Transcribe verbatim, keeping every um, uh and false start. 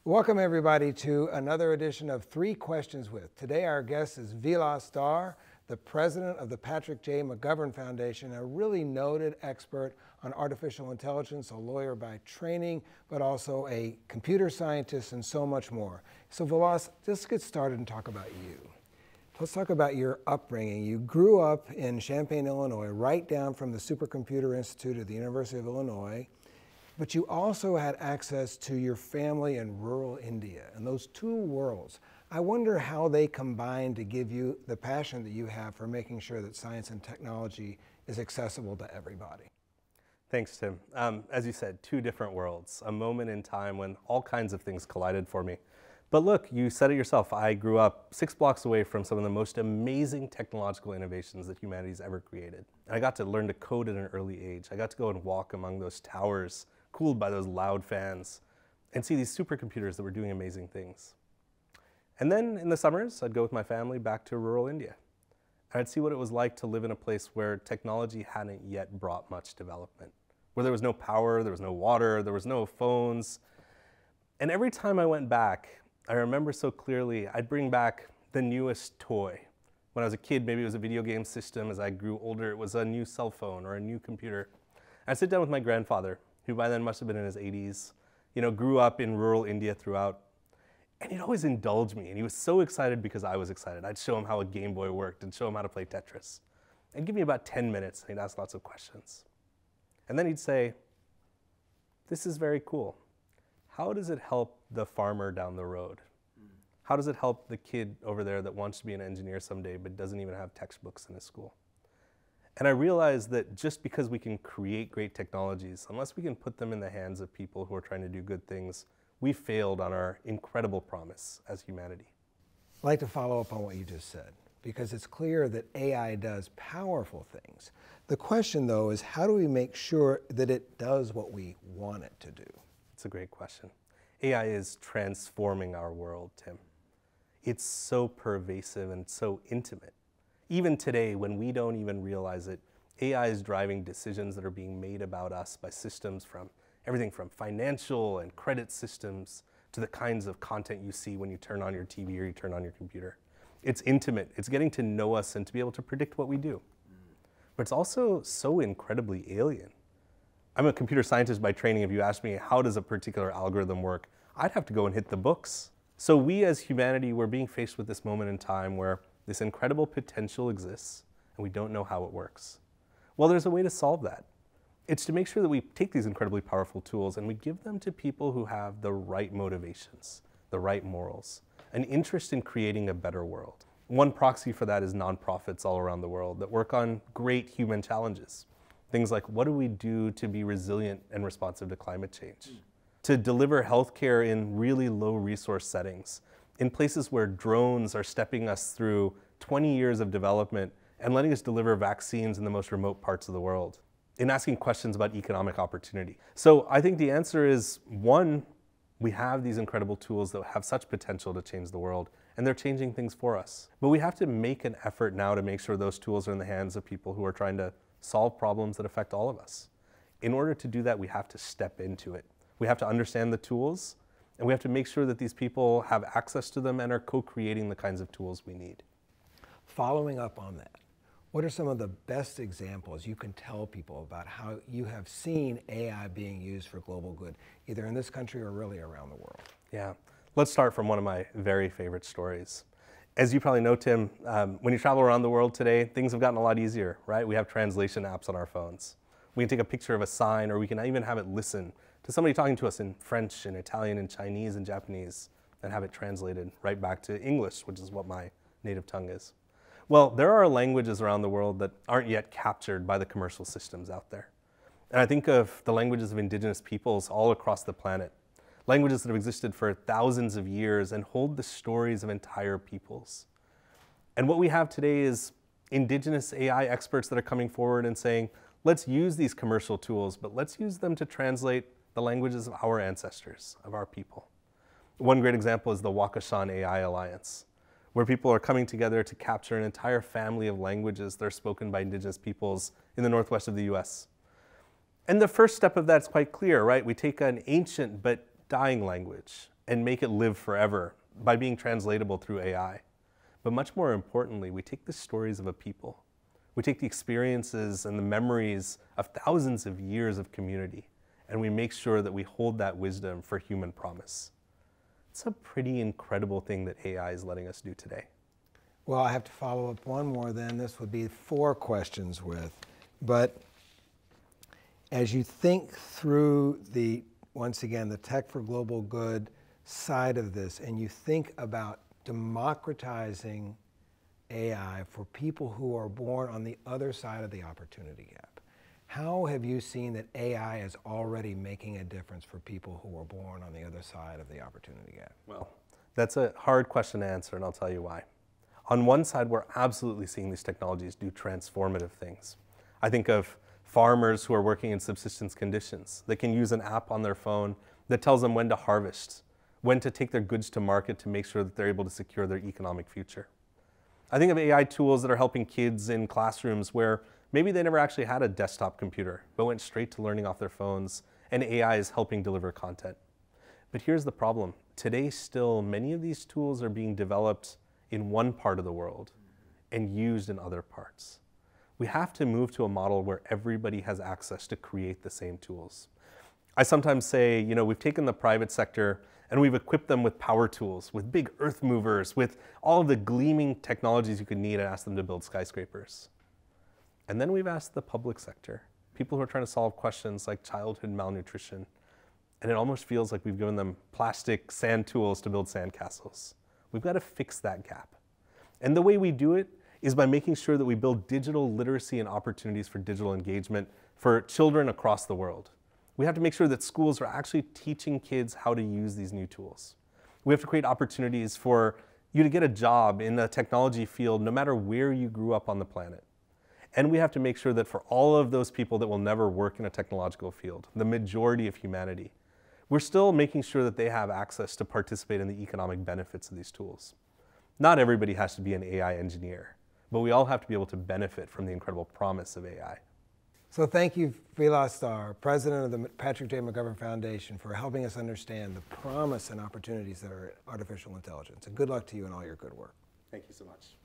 Welcome everybody to another edition of Three Questions With. Today our guest is Vilas, Dhar, the president of the Patrick J. McGovern Foundation, a really noted expert on artificial intelligence, a lawyer by training, but also a computer scientist and so much more. So Vilas, let's get started and talk about you. Let's talk about your upbringing. You grew up in Champaign, Illinois, right down from the Supercomputer Institute at the University of Illinois. But you also had access to your family in rural India. And those two worlds, I wonder how they combine to give you the passion that you have for making sure that science and technology is accessible to everybody. Thanks, Tim. Um, as you said, two different worlds, a moment in time when all kinds of things collided for me. But look, you said it yourself, I grew up six blocks away from some of the most amazing technological innovations that humanity's ever created. And I got to learn to code at an early age. I got to go and walk among those towers cooled by those loud fans, and see these supercomputers that were doing amazing things. And then in the summers, I'd go with my family back to rural India. And I'd see what it was like to live in a place where technology hadn't yet brought much development, where there was no power, there was no water, there was no phones. And every time I went back, I remember so clearly, I'd bring back the newest toy. When I was a kid, maybe it was a video game system. As I grew older, it was a new cell phone or a new computer. I'd sit down with my grandfather, who by then must have been in his eighties, you know, grew up in rural India throughout. And he'd always indulge me, and he was so excited because I was excited. I'd show him how a Game Boy worked and show him how to play Tetris. And give me about ten minutes, and he'd ask lots of questions. And then he'd say, this is very cool. How does it help the farmer down the road? How does it help the kid over there that wants to be an engineer someday but doesn't even have textbooks in his school? And I realized that just because we can create great technologies, unless we can put them in the hands of people who are trying to do good things, we failed on our incredible promise as humanity. I'd like to follow up on what you just said, because it's clear that A I does powerful things. The question, though, is how do we make sure that it does what we want it to do? It's a great question. A I is transforming our world, Tim. It's so pervasive and so intimate. Even today, when we don't even realize it, A I is driving decisions that are being made about us by systems from everything from financial and credit systems to the kinds of content you see when you turn on your T V or you turn on your computer. It's intimate. It's getting to know us and to be able to predict what we do. But it's also so incredibly alien. I'm a computer scientist by training. If you asked me, how does a particular algorithm work? I'd have to go and hit the books. So we as humanity, we're being faced with this moment in time where this incredible potential exists, and we don't know how it works. Well, there's a way to solve that. It's to make sure that we take these incredibly powerful tools and we give them to people who have the right motivations, the right morals, an interest in creating a better world. One proxy for that is nonprofits all around the world that work on great human challenges. Things like, what do we do to be resilient and responsive to climate change? Mm. To deliver healthcare in really low resource settings, in places where drones are stepping us through twenty years of development and letting us deliver vaccines in the most remote parts of the world, in asking questions about economic opportunity. So I think the answer is, one, we have these incredible tools that have such potential to change the world, and they're changing things for us. But we have to make an effort now to make sure those tools are in the hands of people who are trying to solve problems that affect all of us. In order to do that, we have to step into it. We have to understand the tools, and we have to make sure that these people have access to them and are co-creating the kinds of tools we need. Following up on that, what are some of the best examples you can tell people about how you have seen A I being used for global good, either in this country or really around the world? Yeah, let's start from one of my very favorite stories. As you probably know, Tim, um, when you travel around the world today, things have gotten a lot easier, right? We have translation apps on our phones. We can take a picture of a sign, or we can even have it listen to somebody talking to us in French and Italian and Chinese and Japanese, and have it translated right back to English, which is what my native tongue is. Well, there are languages around the world that aren't yet captured by the commercial systems out there. And I think of the languages of indigenous peoples all across the planet, languages that have existed for thousands of years and hold the stories of entire peoples. And what we have today is indigenous A I experts that are coming forward and saying, let's use these commercial tools, but let's use them to translate the languages of our ancestors, of our people. One great example is the Waukeshan A I Alliance, where people are coming together to capture an entire family of languages that are spoken by indigenous peoples in the northwest of the U S. And the first step of that is quite clear, right? We take an ancient but dying language, and make it live forever by being translatable through A I. But much more importantly, we take the stories of a people. We take the experiences and the memories of thousands of years of community, and we make sure that we hold that wisdom for human promise. It's a pretty incredible thing that A I is letting us do today. Well, I have to follow up one more then. This would be four questions with. But as you think through the, once again, the tech for global good side of this, and you think about democratizing A I for people who are born on the other side of the opportunity gap, how have you seen that A I is already making a difference for people who are born on the other side of the opportunity gap? Well, that's a hard question to answer, and I'll tell you why. On one side, we're absolutely seeing these technologies do transformative things. I think of farmers who are working in subsistence conditions. They can use an app on their phone that tells them when to harvest, when to take their goods to market to make sure that they're able to secure their economic future. I think of A I tools that are helping kids in classrooms where maybe they never actually had a desktop computer, but went straight to learning off their phones, and A I is helping deliver content. But here's the problem. Today still, many of these tools are being developed in one part of the world and used in other parts. We have to move to a model where everybody has access to create the same tools. I sometimes say, you know, we've taken the private sector and we've equipped them with power tools, with big earth movers, with all of the gleaming technologies you could need, and asked them to build skyscrapers. And then we've asked the public sector, people who are trying to solve questions like childhood malnutrition, and it almost feels like we've given them plastic sand tools to build sand castles. We've got to fix that gap. And the way we do it is by making sure that we build digital literacy and opportunities for digital engagement for children across the world. We have to make sure that schools are actually teaching kids how to use these new tools. We have to create opportunities for you to get a job in the technology field no matter where you grew up on the planet. And we have to make sure that for all of those people that will never work in a technological field, the majority of humanity, we're still making sure that they have access to participate in the economic benefits of these tools. Not everybody has to be an A I engineer, but we all have to be able to benefit from the incredible promise of A I. So thank you, Vilas, Dhar, president of the Patrick J. McGovern Foundation, for helping us understand the promise and opportunities that are in artificial intelligence. And good luck to you in all your good work. Thank you so much.